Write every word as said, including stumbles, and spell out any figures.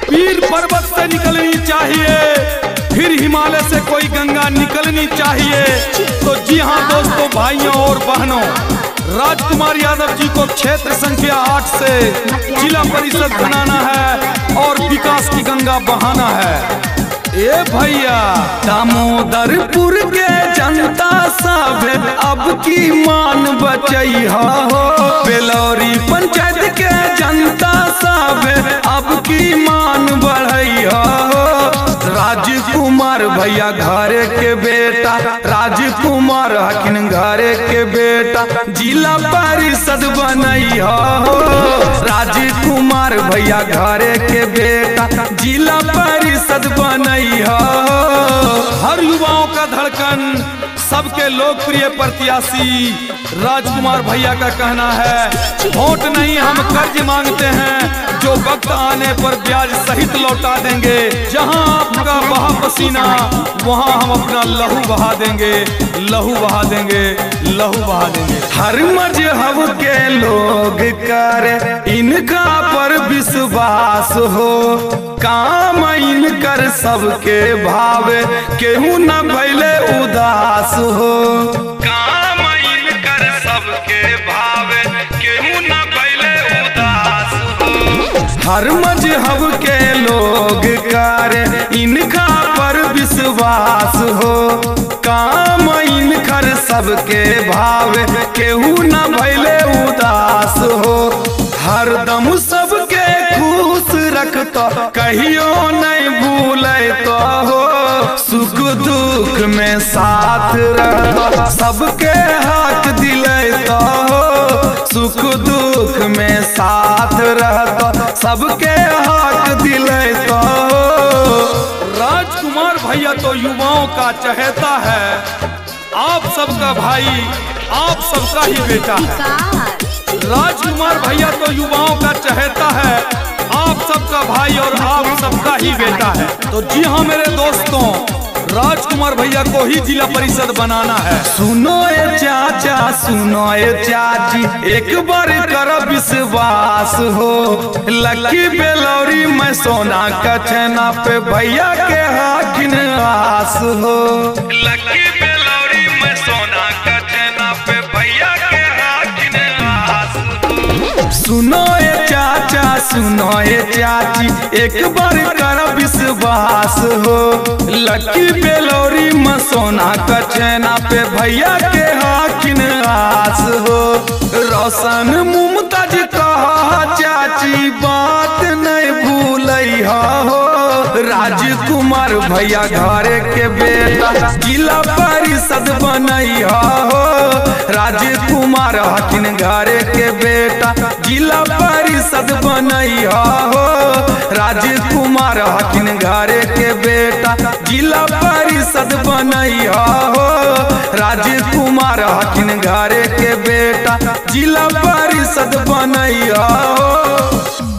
पीर पर्वत से निकलनी चाहिए, फिर हिमालय से कोई गंगा निकलनी चाहिए। तो जी हाँ दोस्तों, भाइयों और बहनों, राजकुमार यादव जी को क्षेत्र संख्या आठ से जिला परिषद बनाना है और विकास की गंगा बहाना है। ए भैया, दामोदरपुर के जनता सब अब की मान बचैहा हो, बेलौरी पंचायत के जनता सब अब की मान बढ़ैहा हो। राजकुमार भैया घरे के बेटा, राजकुमार हकिन घरे के बेटा, जिला परिषद बनैहा हो। राजकुमार भैया घरे के बेटा, जिला परिषद बनैहा हो। हर युवाओं का धड़कन, सबके लोकप्रिय प्रत्याशी राजकुमार भैया का कहना है, वोट नहीं हम कर्ज मांगते हैं, जो वक्त आने पर ब्याज सहित लौटा देंगे। जहां आपका बहा पसीना, वहां हम अपना लहू बहा देंगे, लहू बहा देंगे, लहू बहा देंगे। हर मजहब के लोग कर इनका पर विश्वास हो, काम इनकर सबके भावे, केहू न भइले उदास हो। काम इनकर सबके भावे, केहू न भइले उदास हो। हर मजहब के लोग कर इनका पर विश्वास हो, काम इनकर सबके भावे, केहू न भइले उदास हो। हरदम सबके खुश रखता, कहियो नहीं भूले तो हो, सुख दुख में साथ रहता, सबके हक दिले तो हो, सुख दुख में साथ रहता, सबके हक दिले तो हो। राजकुमार भैया तो युवाओं का चहेता है, आप सबका भाई, आप सबका ही बेटा है। राजकुमार भैया तो युवाओं का चहेता है, आप सबका भाई और आप सबका ही बेटा है। तो जी हाँ मेरे दोस्तों, राजकुमार भैया को ही जिला परिषद बनाना है। सुनो ए चाचा, सुनो ए चाची, एक बार कर विश्वास हो, लकी बेलौरी में सोना का छेना पे भैया के हाकिन आस हो। लकी बेलौरी में सोना का छेना पे भैया के हाकिन आस हो। सुनो ए चाचा, सुनो ए चाची, एक बार कर विश्वास हो, लकी बेलौरी में सोना का छेना पे भैया के हाकिन आस हो। रोशन मुमताज कहा चाची, बात नहीं भूलैहा हो, राजकुमार भैया घरे के बेटा, जिला परिषद बनैहा हो। राजकुमार हकिन घरे के बेटा, जिला परिषद बनैहा हो। राजकुमार हकिन घरे के बेटा, जिला परिषद बनैहा हो। राजकुमार हकिन घरे के बेटा, जिला परिषद बनैहा हो।